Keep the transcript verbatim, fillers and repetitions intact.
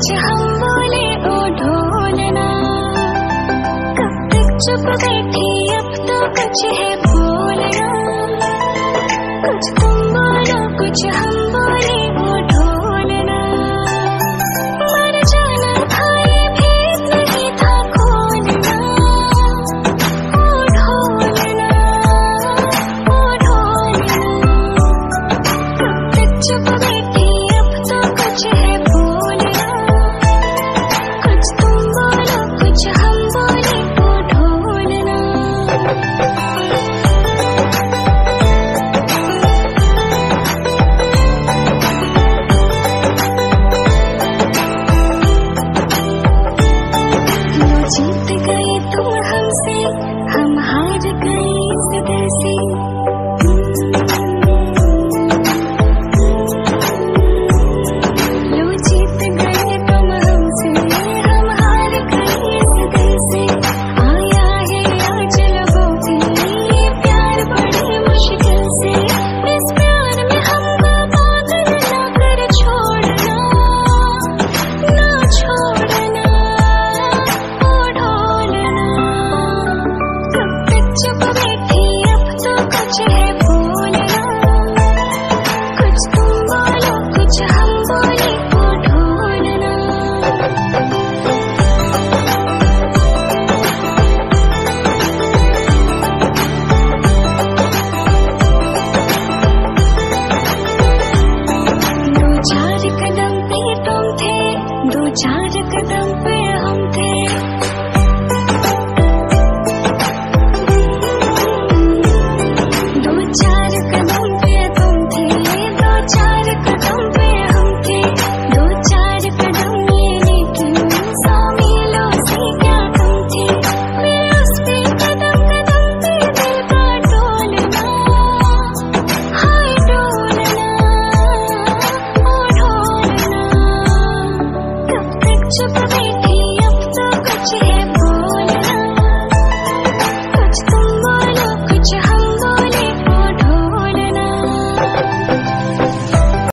कुछ हम बोले ओ ढोलना, कब तक चुप बैठी अब तो कुछ है बोलना, कुछ तुम बोलो कुछ हम बोले ओ ढोलना, मर जाना था ये भेद नहीं था खोलना, ओ ढोलना ओ ढोलना, कब तक चुप बैठी अब तो कुछ है बोलना, कुछ तुम बोलो कुछ हम बोले ओ ढोलना। जीत गए तुम हमसे, हम हार गए इस देसी, लो जीत गए तुम हमसे, हम हार गए इस देसी, आया है आज लोगों के लिए प्यार बड़ी मुश्किल से, इस प्यार में हमको पागल ना कर छोड़ना, ना छोड़ना ओ ढोलना, कब तक चुप बैठी अब तो कुछ है बोलना, कुछ तुम बोलो कुछ हम बोले ओ ढोलना। दो चार कदम पे तुम थे, दो चार कदम